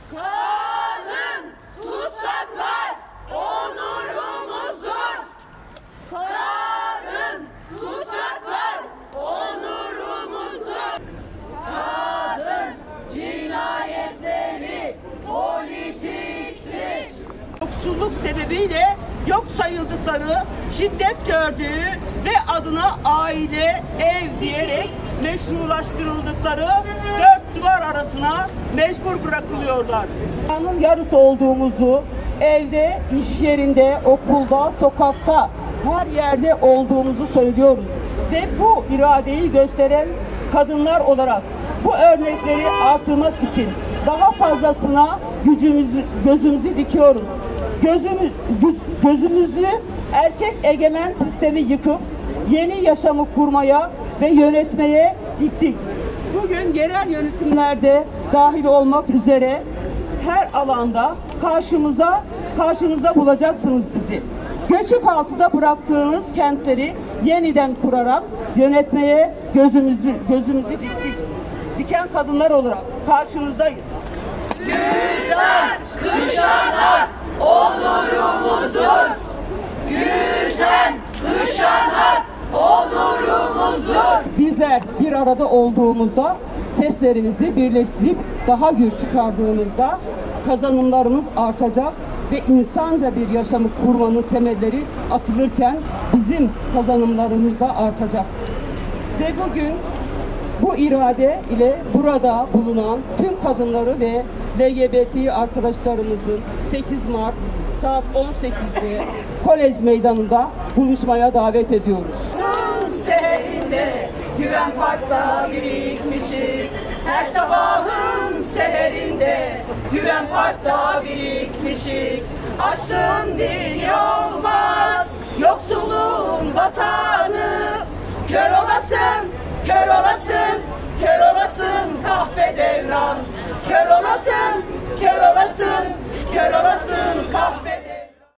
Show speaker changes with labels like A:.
A: Kadın tutsaklar onurumuzdur. Kadın tutsaklar onurumuzdur. Kadın cinayetleri politiktir. Yoksulluk sebebiyle yok sayıldıkları, şiddet gördüğü ve adına aile, ev diyerek meşrulaştırıldıkları dört duvar arasına mecbur bırakılıyorlar. Dünyanın yarısı olduğumuzu evde, iş yerinde, okulda, sokakta, her yerde olduğumuzu söylüyoruz. Ve bu iradeyi gösteren kadınlar olarak bu örnekleri artırmak için daha fazlasına gözümüzü dikiyoruz. Gözümüzü erkek egemen sistemi yıkıp yeni yaşamı kurmaya ve yönetmeye diktik. Bugün yerel yönetimlerde dahil olmak üzere her alanda karşınızda bulacaksınız bizi. Göçük altında bıraktığınız kentleri yeniden kurarak yönetmeye gözümüzü diktik. Diken kadınlar olarak karşınızdayız. Gülten kuşanak onurumuzdur. Gülten kuşanak onurumuzdur. Bizler bir arada olduğumuzda, seslerimizi birleştirip daha gür çıkardığımızda kazanımlarımız artacak ve insanca bir yaşamı kurmanın temelleri atılırken bizim kazanımlarımız da artacak. Ve bugün bu irade ile burada bulunan tüm kadınları ve LGBT arkadaşlarımızın 8 Mart saat 18'de Kolej Meydanı'nda buluşmaya davet ediyoruz. Seherinde Güven Park'ta birikmişik, her sabahın seherinde Güven Park'ta birikmişik. Açlığın dili olmaz, yoksulluğun vatanı. Kör olasın, kör olasın, kör olasın kahpe devran. Kör olasın, kör olasın, kör olasın.